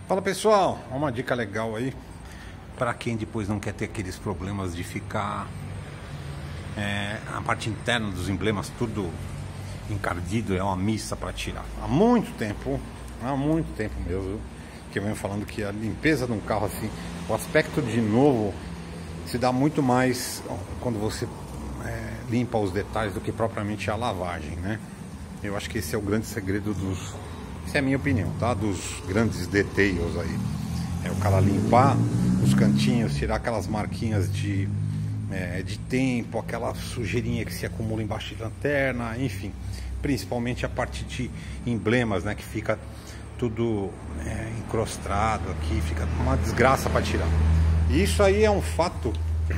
Fala pessoal, uma dica legal aí para quem depois não quer ter aqueles problemas de ficar a parte interna dos emblemas tudo encardido, é uma missa para tirar. Há muito tempo mesmo, que eu venho falando que a limpeza de um carro assim, o aspecto de novo se dá muito mais quando você limpa os detalhes do que propriamente a lavagem, né? Eu acho que esse é o grande segredo essa é a minha opinião, tá? Dos grandes details aí. É o cara limpar os cantinhos, tirar aquelas marquinhas de tempo, aquela sujeirinha que se acumula embaixo de lanterna, enfim. Principalmente a parte de emblemas, né? Que fica tudo encrostado aqui, fica uma desgraça para tirar. E isso aí é um fato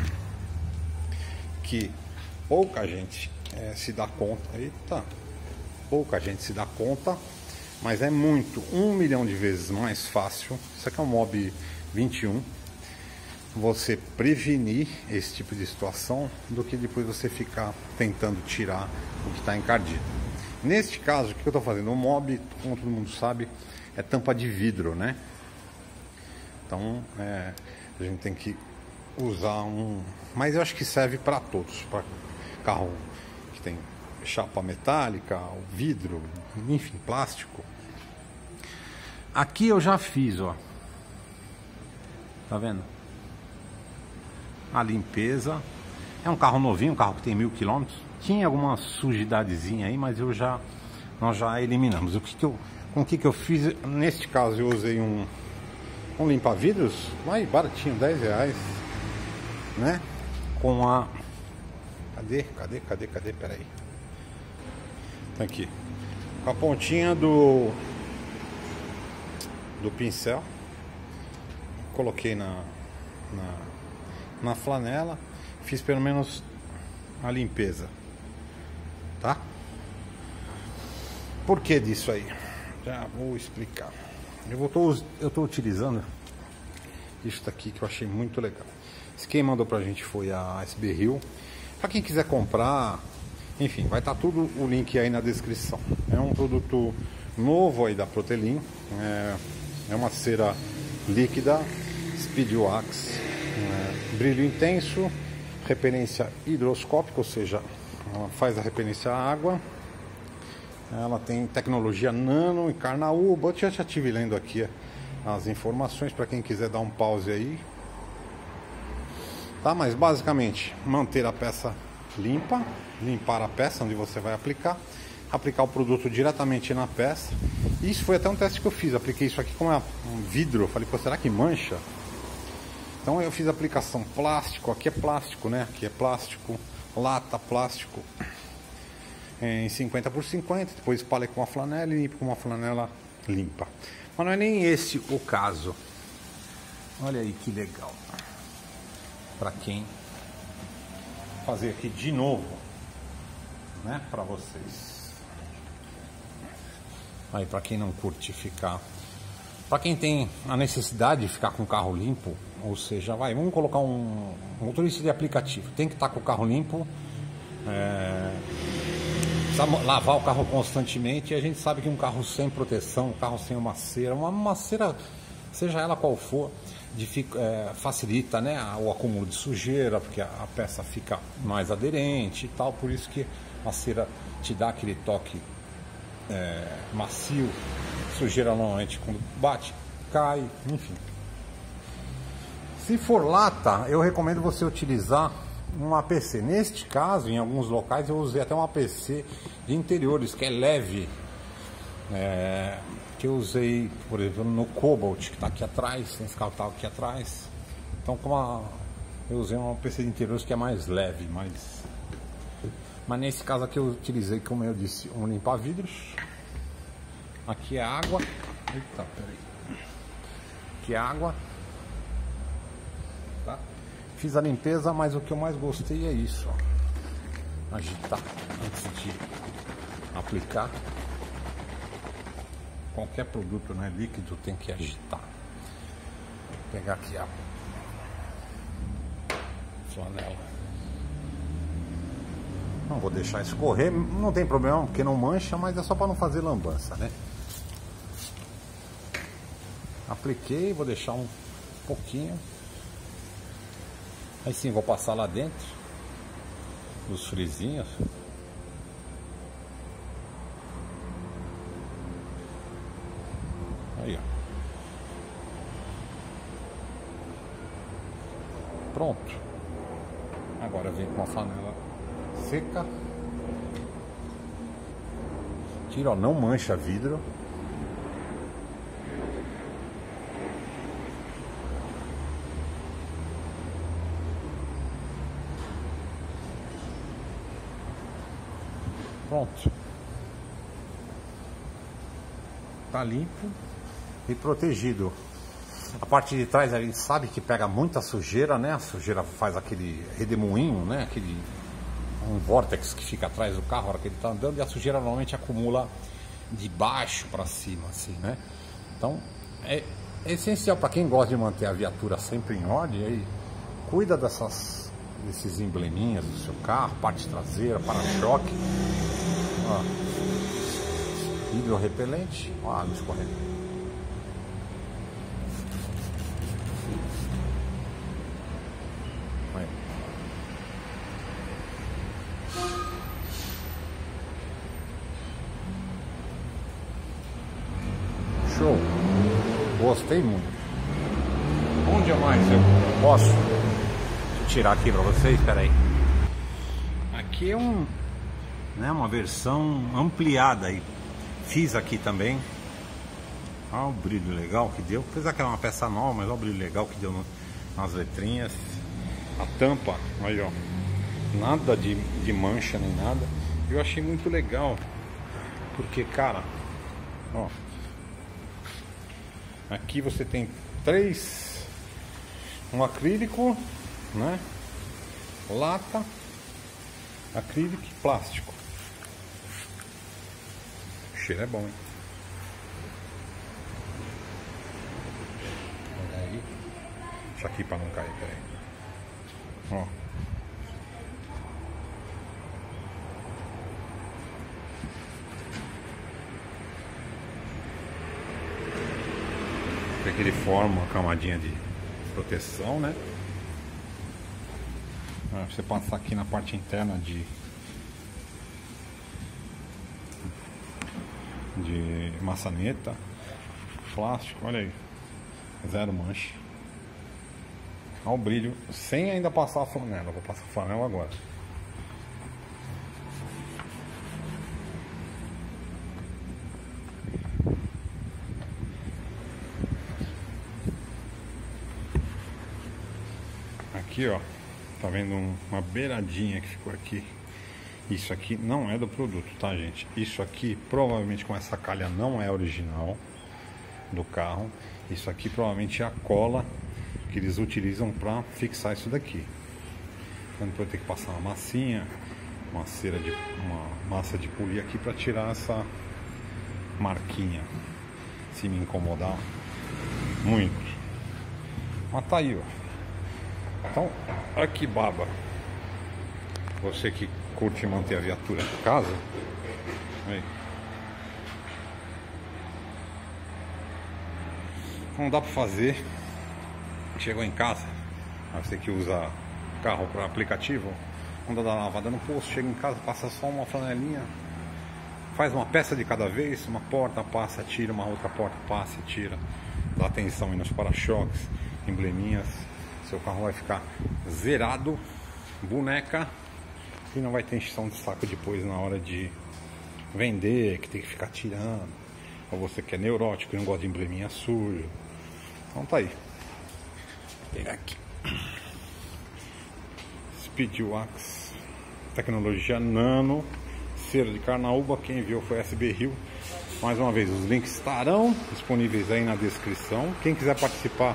que pouca gente se dá conta. Eita, pouca gente se dá conta. Mas é muito, 1 milhão de vezes mais fácil. Isso aqui é um Mob 21. Você prevenir esse tipo de situação do que depois você ficar tentando tirar o que está encardido. Neste caso, o que eu estou fazendo? O Mob, como todo mundo sabe, é tampa de vidro, né? Então a gente tem que usar mas eu acho que serve para todos, para carro que tem chapa metálica, vidro, enfim, plástico. Aqui eu já fiz, ó. Tá vendo? A limpeza. É um carro novinho, um carro que tem 1000 km. Tinha alguma sujidadezinha aí, mas nós já eliminamos. Com o que eu fiz? Neste caso eu usei um limpa-vidros, aí baratinho, R$10, né? Com a Cadê? Peraí. Tá aqui. Com a pontinha do pincel. Coloquei na flanela. Fiz pelo menos a limpeza. Tá? Por que disso aí? Já vou explicar. Eu tô utilizando isso daqui que eu achei muito legal. Quem mandou pra gente foi a SB Rio. Pra quem quiser comprar, enfim, vai estar tudo o link aí na descrição. É um produto novo aí da Protelin. É uma cera líquida, Speed Wax, brilho intenso, repelência hidroscópica, ou seja, ela faz a repelência à água. Ela tem tecnologia nano e carnaúba. Eu já estive lendo aqui as informações para quem quiser dar um pause aí. Tá, mas basicamente manter a peça limpa, limpar a peça onde você vai aplicar o produto diretamente na peça. Isso foi até um teste que eu fiz. Apliquei isso aqui com um vidro. Eu falei, pô, será que mancha? Então eu fiz a aplicação plástico. Aqui é plástico, né? Aqui é plástico, lata, plástico em 50 por 50. Depois espalhei com uma flanela e limpo com uma flanela limpa. Mas não é nem esse o caso. Olha aí que legal. Para quem fazer aqui de novo, né, para vocês. Aí para quem não curte ficar, para quem tem a necessidade de ficar com o carro limpo, ou seja, vamos colocar um motorista de aplicativo, tem que estar com o carro limpo, precisa lavar o carro constantemente, e a gente sabe que um carro sem proteção, um carro sem uma cera, seja ela qual for, facilita, né, o acúmulo de sujeira, porque a peça fica mais aderente e tal, por isso que a cera te dá aquele toque macio. Sujeira normalmente quando bate, cai, enfim. Se for lata, eu recomendo você utilizar um APC. Neste caso, em alguns locais eu usei até um APC de interiores, que é leve, que eu usei, por exemplo, no Cobalt, que está aqui atrás, esse carro está aqui atrás. Então, eu usei um APC de interiores que é mais leve, mas nesse caso aqui eu utilizei, como eu disse, um limpa-vidros. Aqui é água. Eita, peraí. Aqui é água. Tá? Fiz a limpeza, mas o que eu mais gostei é isso, ó. Agitar antes de aplicar. Qualquer produto, né, líquido, tem que agitar. Vou pegar aqui a flanela. Não vou deixar escorrer, não tem problema, porque não mancha, mas é só para não fazer lambança, né? Apliquei, vou deixar um pouquinho. Aí sim, vou passar lá dentro os frisinhos. Aí, ó. Pronto. Agora vem com uma flanela seca. Tira, ó, não mancha vidro. Pronto. Tá limpo e protegido. A parte de trás a gente sabe que pega muita sujeira, né? A sujeira faz aquele redemoinho, né? Aquele vórtex que fica atrás do carro na hora que ele tá andando, e a sujeira normalmente acumula de baixo para cima, assim, né? Então é essencial para quem gosta de manter a viatura sempre em ordem. Aí cuida desses embleminhas do seu carro, parte traseira, para-choque, hidrorrepelente, ó, a água escorrendo. Show! Gostei muito. Onde mais eu posso? Deixa eu tirar aqui para vocês, espera aí. Aqui é uma versão ampliada aí. Fiz aqui também. Olha o brilho legal que deu. Apesar que é uma peça nova, mas olha o brilho legal que deu nas letrinhas. A tampa, aí ó, nada de mancha nem nada. Eu achei muito legal, porque, cara, ó, aqui você tem um acrílico, né? Lata, acrílico e plástico. O cheiro é bom, hein? Olha aí. Deixa aqui para não cair, peraí. Ó. Aqui ele forma uma camadinha de proteção, né? Você passar aqui na parte interna de maçaneta, plástico, olha aí, zero mancha. Olha o brilho, sem ainda passar a flanela. Vou passar a flanela agora. Aqui, ó, tá vendo uma beiradinha que ficou aqui? Isso aqui não é do produto, tá, gente? Isso aqui provavelmente, com essa calha, não é original do carro. Isso aqui provavelmente é a cola que eles utilizam para fixar isso daqui. Então depois ter que passar uma massinha, uma massa de polir aqui para tirar essa marquinha, se me incomodar muito. Mas tá aí, ó. Então, olha que baba. Você que curte manter a viatura em casa, aí. Não dá para fazer. Chegou em casa, você que usa carro para aplicativo, anda dar uma lavada no posto, chega em casa, passa só uma flanelinha, faz uma peça de cada vez, uma porta passa, tira, uma outra porta passa e tira, dá atenção aí nos para-choques, embleminhas, seu carro vai ficar zerado, boneca, e não vai ter encheção de saco depois na hora de vender, que tem que ficar tirando, ou você que é neurótico e não gosta de embleminha sujo. Então tá aí. Vou pegar aqui. Speed Wax, tecnologia nano, cera de carnaúba. Quem enviou foi SB Rio. Mais uma vez, os links estarão disponíveis aí na descrição. Quem quiser participar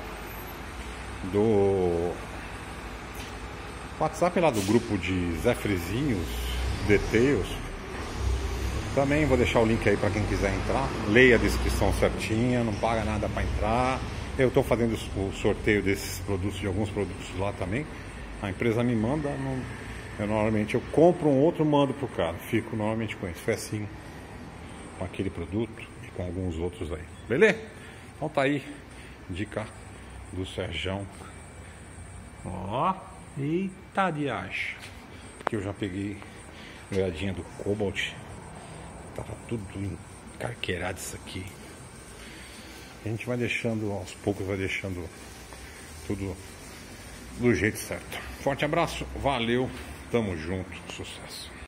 do WhatsApp lá do grupo de Zé Frezinhos Details, também vou deixar o link aí para quem quiser entrar. Leia a descrição certinha, não paga nada para entrar. Eu estou fazendo o sorteio desses produtos, de alguns produtos lá também. A empresa me manda, normalmente eu compro um outro, mando pro cara. Fico normalmente com isso. Foi assim com aquele produto e com alguns outros aí. Beleza? Então tá aí Dica do Serjão. Ó, eita de acho. Porque eu já peguei olhadinha do Cobalt. Tava tudo encarqueirado isso aqui. A gente vai deixando, aos poucos vai deixando tudo do jeito certo. Forte abraço, valeu, tamo junto, sucesso.